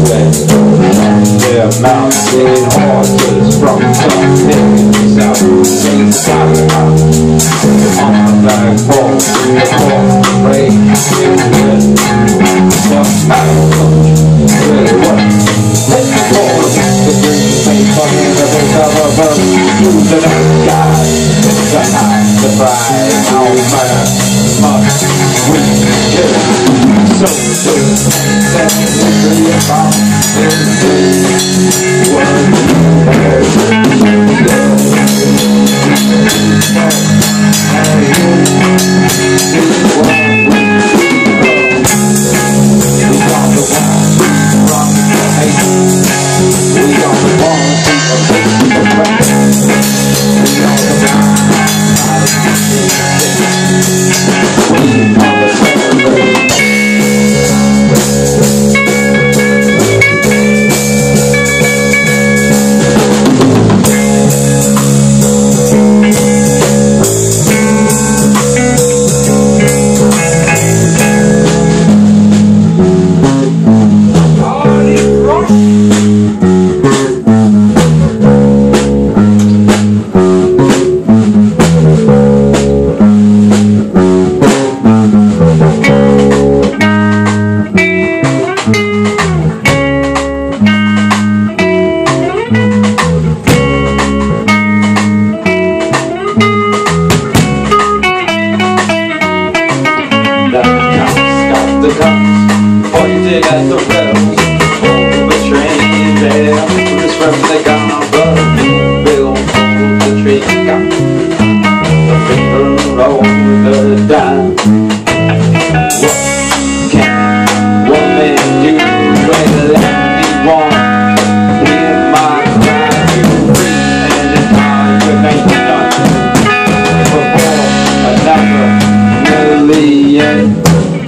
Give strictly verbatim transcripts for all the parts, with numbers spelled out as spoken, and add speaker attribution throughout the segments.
Speaker 1: west. They're mountain horses from some hills south. They got out on the back porch. The porch rain is good. But mountain coach really what? Let's go. The green paper in the face of a bird. Through the night sky. The night, the bright, our fire must we get so good that we about this pointed at the rails of the train there. Who's from the gun, Bill pulled the trigger. The finger on the dime. What can one man do when lefty wants? Hear my cry, you breathe, and it's time to make it done before another million.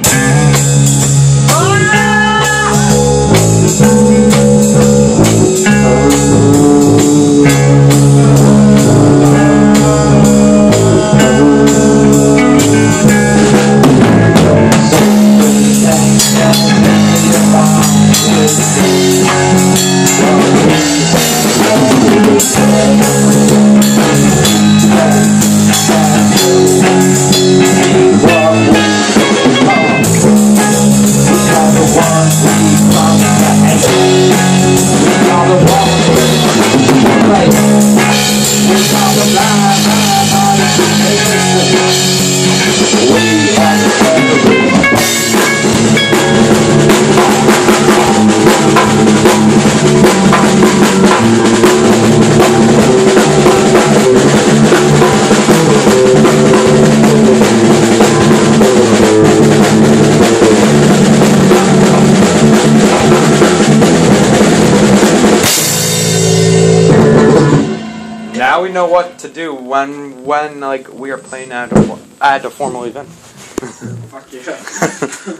Speaker 2: Now we know what to do when, when like we are playing at a, at a formal event.
Speaker 3: Fuck yeah.